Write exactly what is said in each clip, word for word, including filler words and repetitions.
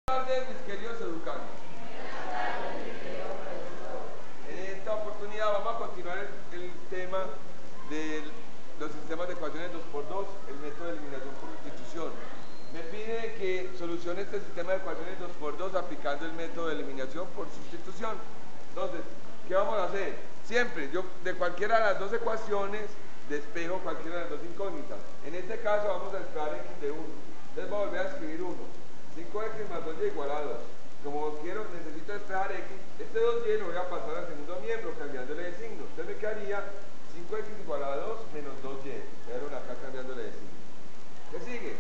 Buenas tardes, mis queridos educandos. En esta oportunidad vamos a continuar el, el tema de los sistemas de ecuaciones dos por dos, el método de eliminación por sustitución. Me pide que solucione este sistema de ecuaciones dos por dos aplicando el método de eliminación por sustitución. Entonces, ¿qué vamos a hacer? Siempre, yo de cualquiera de las dos ecuaciones despejo cualquiera de las dos incógnitas. En este caso vamos a despejar x de uno. Entonces voy a volver a escribir uno. cinco x más dos y igual a dos. Como quiero, necesito despejar x, este dos y lo voy a pasar al segundo miembro cambiándole de signo. Entonces me quedaría cinco x igual a dos menos dos y. Vean acá cambiándole de signo. ¿Qué sigue?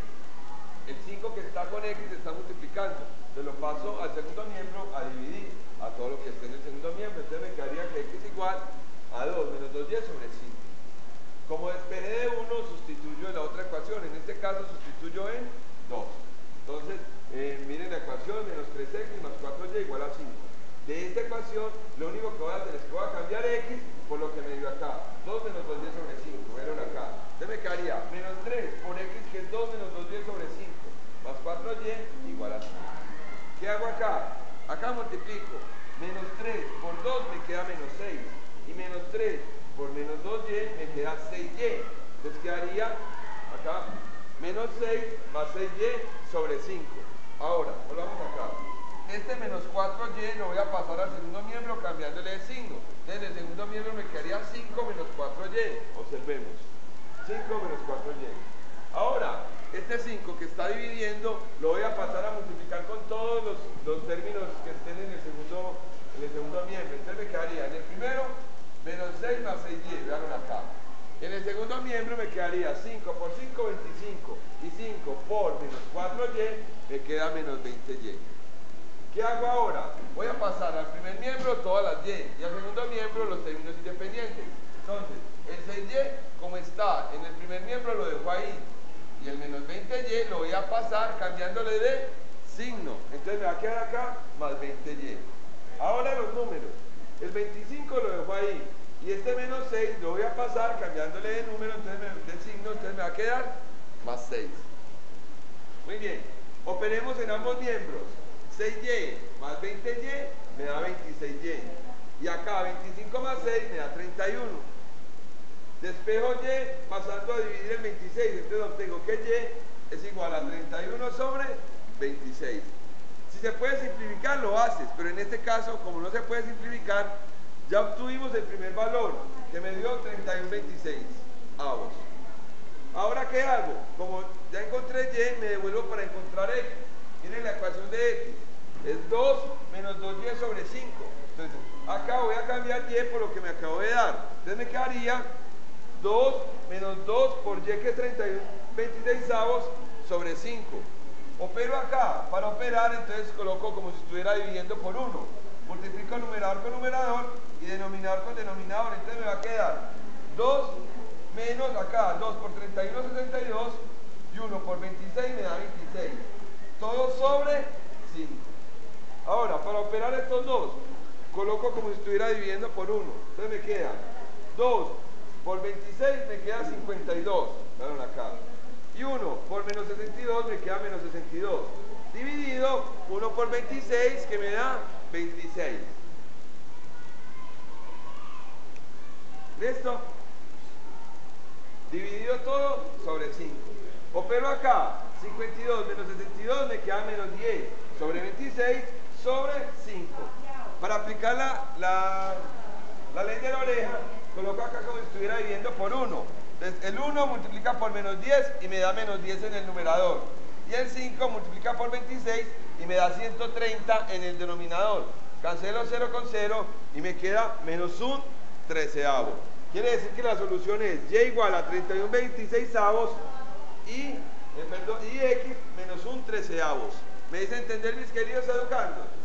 El cinco que está con x está multiplicando. Entonces lo paso al segundo miembro a dividir a todo lo que esté en el segundo miembro. Entonces me quedaría que x igual a dos menos dos y sobre cinco. Como despejé de uno, sustituyo en la otra ecuación. En este caso sustituyo en dos. Entonces, eh, miren la ecuación, menos tres x más cuatro y igual a cinco. De esta ecuación, lo único que voy a hacer es que voy a cambiar x por lo que me dio acá. dos menos dos y sobre cinco, vieron acá. Entonces me quedaría menos tres por x, que es dos menos dos y sobre cinco, más cuatro y igual a cinco. ¿Qué hago acá? Acá multiplico. Menos tres por dos me queda menos seis. Y menos tres por menos dos y me queda seis y. Entonces quedaría acá menos seis más seis y sobre cinco. Ahora, volvamos acá. Este menos cuatro y lo voy a pasar al segundo miembro cambiándole de signo. Entonces en el segundo miembro me quedaría cinco menos cuatro y. Observemos. cinco menos cuatro y. Ahora, este cinco que está dividiendo lo voy a pasar a multiplicar con todos los, los términos que estén en el segundo, en el segundo miembro. Entonces me quedaría en el primero menos seis más seis y. Vean acá. En el segundo miembro me quedaría cinco por cinco, veinticinco. Y cinco por menos cuatro y me queda menos veinte y. ¿Qué hago ahora? Voy a pasar al primer miembro todas las y y al segundo miembro los términos independientes. Entonces, el seis y, como está en el primer miembro, lo dejo ahí. Y el menos veinte y lo voy a pasar cambiándole de signo. Entonces me va a quedar acá más veinte y. Ahora los números. El veinticinco lo dejo ahí. Y este menos seis lo voy a pasar cambiándole de número, entonces me, de signo, entonces me va a quedar más seis. Muy bien. Operemos en ambos miembros. seis y más veinte y me da veintiséis y. Y acá veinticinco más seis me da treinta y uno. Despejo y pasando a dividir el veintiséis. Entonces obtengo que y es igual a treinta y uno sobre veintiséis. Si se puede simplificar, lo haces. Pero en este caso, como no se puede simplificar, ya obtuvimos el primer valor, que me dio treinta y uno veintiséis avos. Ahora, ¿qué hago? Como ya encontré y, me devuelvo para encontrar x. Miren la ecuación de x. Es dos menos dos y sobre cinco. Entonces, acá voy a cambiar y por lo que me acabo de dar. Entonces me quedaría dos menos dos por y, que es treinta y uno veintiséis avos sobre cinco. Opero acá. Para operar, entonces coloco como si estuviera dividiendo por uno. Multiplico numerador con numerador y denominador con denominador. Entonces me va a quedar dos menos acá, dos por treinta y uno, sesenta y dos, y uno por veintiséis me da veintiséis. Todo sobre cinco. Ahora, para operar estos dos, coloco como si estuviera dividiendo por uno. Entonces me queda dos por veintiséis me queda cincuenta y dos. Vean acá. Y uno por menos sesenta y dos me queda menos sesenta y dos. Dividido uno por veintiséis que me da veintiséis. ¿Listo? Dividido todo sobre cinco. Opero acá. cincuenta y dos menos sesenta y dos me queda menos diez sobre veintiséis sobre cinco. Para aplicar la, la, la ley de la oreja, coloco acá como si estuviera dividiendo por uno. Entonces, el uno multiplica por menos diez y me da menos diez en el numerador. Y el cinco multiplica por veintiséis y me da ciento treinta en el denominador. Cancelo cero con cero y me queda menos un treceavo. Quiere decir que la solución es y igual a treinta y uno veintiséisavos y, eh, perdón, y x menos un treceavos. ¿Me dice entender, mis queridos educandos?